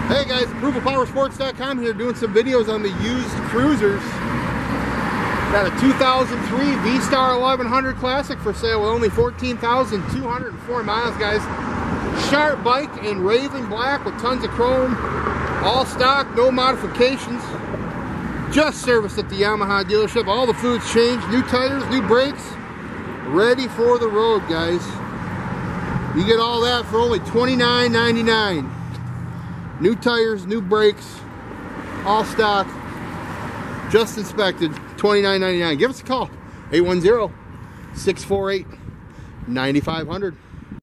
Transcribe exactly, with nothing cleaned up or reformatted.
Hey guys, approval power sports dot com here doing some videos on the used cruisers. Got a two thousand three V-Star eleven hundred Classic for sale with only fourteen thousand two hundred four miles, guys. Sharp bike in Raven Black with tons of chrome. All stock, no modifications. Just serviced at the Yamaha dealership. All the fluids changed, new tires, new brakes. Ready for the road, guys. You get all that for only twenty-nine ninety-nine. New tires, new brakes, all stock, just inspected, twenty-nine ninety-nine. Give us a call, eight one zero, six four eight, nine five zero zero.